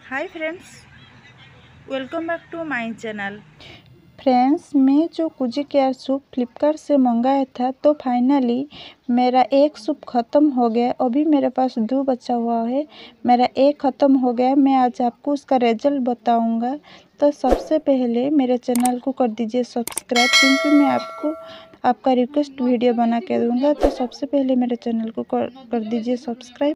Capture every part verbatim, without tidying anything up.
Hi friends, welcome back to my channel. Friends, मैं जो कुजी care soup Flipkart से मंगाया था तो फाइनली मेरा एक सूप ख़त्म हो गया। अभी मेरे पास दो बचा हुआ है। मेरा एक ख़त्म हो गया। मैं आज आपको उसका रिजल्ट बताऊंगा। तो सबसे पहले मेरे चैनल को कर दीजिए सब्सक्राइब, क्योंकि मैं आपको आपका रिक्वेस्ट वीडियो बना के दूंगा। तो सबसे पहले मेरे चैनल को कर, कर दीजिए सब्सक्राइब।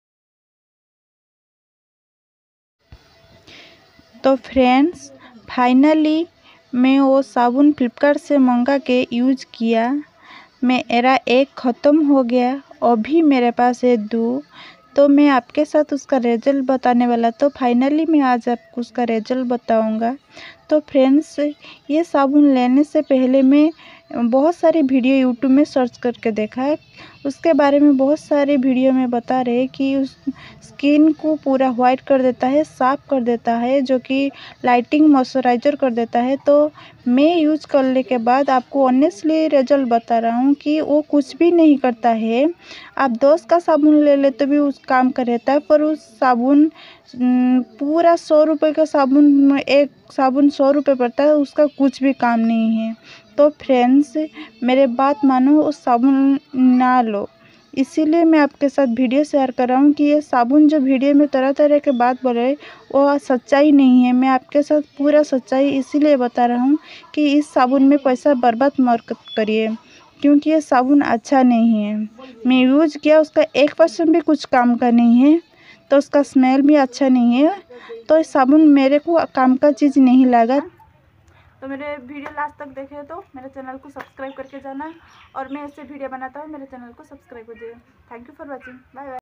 तो फ्रेंड्स, फाइनली मैं वो साबुन फ्लिपकार्ट से मंगा के यूज़ किया। मेरा एक ख़त्म हो गया, अभी मेरे पास है दो। तो मैं आपके साथ उसका रिजल्ट बताने वाला। तो फाइनली मैं आज आपको उसका रिजल्ट बताऊंगा। तो फ्रेंड्स, ये साबुन लेने से पहले मैं बहुत सारी वीडियो यूट्यूब में सर्च करके देखा है। उसके बारे में बहुत सारे वीडियो में बता रहे हैं कि उस स्किन को पूरा वाइट कर देता है, साफ़ कर देता है, जो कि लाइटिंग मॉइस्चराइज़र कर देता है। तो मैं यूज़ करने के बाद आपको ऑनेस्टली रिजल्ट बता रहा हूँ कि वो कुछ भी नहीं करता है। आप दस का साबुन ले ले तो भी उस काम का रहता है, पर उस साबुन पूरा सौ रुपये का साबुन, एक साबुन सौ रुपये पड़ता है, उसका कुछ भी काम नहीं है। तो फ्रेंड्स, मेरे बात मानो, उस साबुन ना लो। इसीलिए मैं आपके साथ वीडियो शेयर कर रहा हूँ कि ये साबुन जो वीडियो में तरह तरह के बात बोले वो सच्चाई नहीं है। मैं आपके साथ पूरा सच्चाई इसीलिए बता रहा हूँ कि इस साबुन में पैसा बर्बाद मत करिए, क्योंकि ये साबुन अच्छा नहीं है। मैं यूज़ किया, उसका एक परसेंट भी कुछ काम का नहीं है। तो उसका स्मेल भी अच्छा नहीं है। तो इस साबुन मेरे को काम का चीज़ नहीं लगा। तो मेरे वीडियो लास्ट तक देखे तो मेरे चैनल को सब्सक्राइब करके जाना, और मैं ऐसे वीडियो बनाता हूँ, मेरे चैनल को सब्सक्राइब कर दीजिए। Thank you for watching. Bye bye.